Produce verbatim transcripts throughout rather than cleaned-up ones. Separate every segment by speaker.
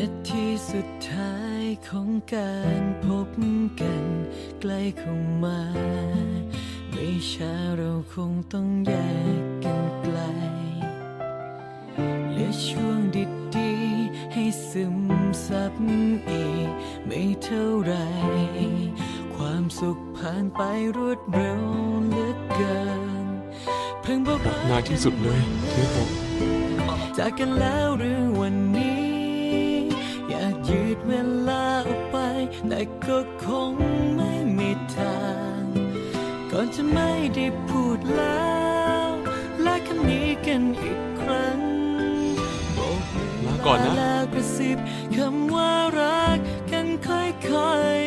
Speaker 1: นาทีสุดท้ายของการพบกันใกล้เข้ามาไม่ช้าเราคงต้องแยกกันไกลเหลือช่วงดีๆให้ซึมซับอีกไม่เท่าไรความสุขผ่านไปรวดเร็วเหลือเกินเพิ่งบอก
Speaker 2: นานที่สุดเลยเทโกะ
Speaker 1: จากกันแล้วหรือวันนี้อยากยืดเวลาออกไปแต่ก็คงไม่มีทางก่อนจะไม่ได้พูดแล้วและคำนี้กันอีกครั้ง
Speaker 2: ลาก่อนนะ
Speaker 1: แล้วกระซิบคำว่ารักกันค่อย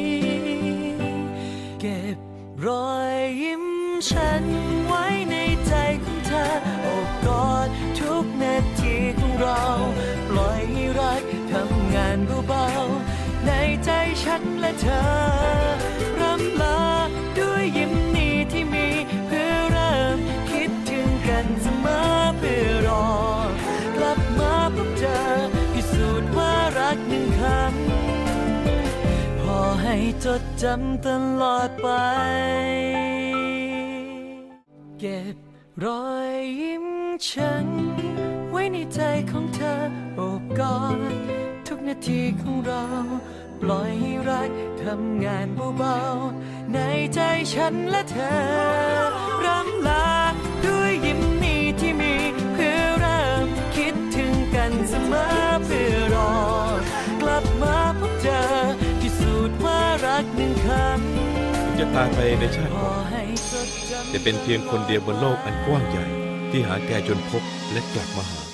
Speaker 1: ๆเก็บรอยยิ้มฉันไว้ในใจของเธอโอบกอดทุกนาทีของเราปล่อยให้รักทำงานเบาๆในใจฉันและเธอร่ำลาด้วยยิ้มนี้ที่มีเพื่อเริ่มคิดถึงกันเสมอเพื่อรอกลับมาพบเจอพิสูจน์ว่ารักหนึ่งคำพอให้จดจำตลอดไปเก็บรอยยิ้มฉันไว้ในใจของเธอโอบกอดทุกนาทีของเราปล่อยให้รักทำงานเบาๆในใจฉันและเธอร่ำลาด้วยยิ้มนี้ที่มีเพื่อเริ่มคิดถึงกันเสมอเพื่อรอกลับมาพบเจอพิสูจน์ว่ารักหนึ่งคำ
Speaker 2: จะตายไปในชาติก่อนจะเป็นเพียงคนเดียวบนโลกอันกว้างใหญ่ที่หาแกจนพบและกลับมาหา